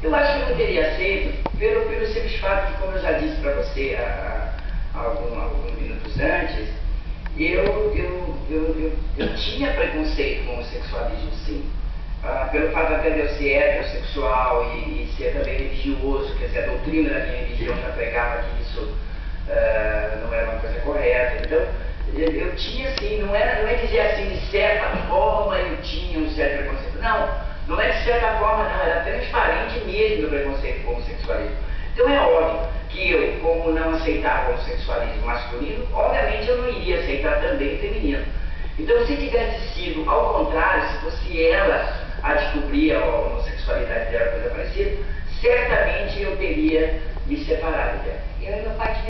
Eu acho que eu não teria aceito pelo simples fato de, como eu já disse para você alguns minutos antes, eu tinha preconceito com o homossexualismo, sim. Pelo fato até de eu ser heterossexual e ser também religioso, quer dizer, a doutrina da minha religião já pregava que isso não era uma coisa correta. Então, eu tinha assim, não é dizer assim, de certa forma eu tinha um certo preconceito. Não é de certa forma, não, era transparente mesmo meu preconceito com o homossexualismo. Então é óbvio que eu, como não aceitava o homossexualismo masculino, obviamente eu não iria aceitar também o feminino. Então, se tivesse sido ao contrário, se fosse ela a descobrir a homossexualidade dela, coisa parecida, certamente eu teria me separado dela. Eu e meu pai